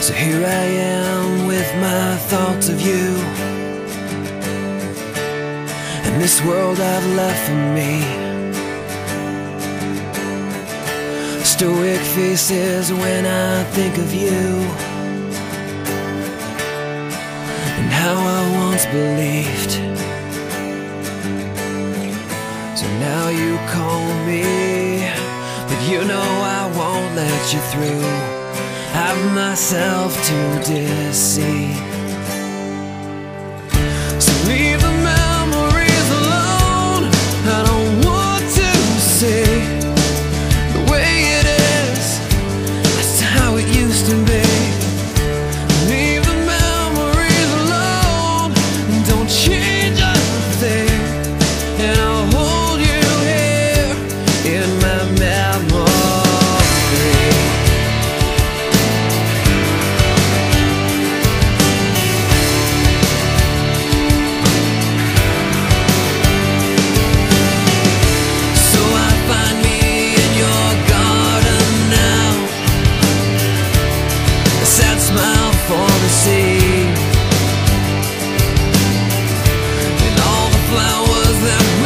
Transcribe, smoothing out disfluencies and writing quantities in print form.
So here I am with my thoughts of you, and this world I've left for me. Stoic faces when I think of you, and how I once believed. So now you call me, but you know I won't let you through. I've myself to deceive. So leave the memories alone. I don't want to see the way it is. That's how it used to be. Leave the memories alone. Don't change a thing, and I'll hold you here in my memory. And all the flowers that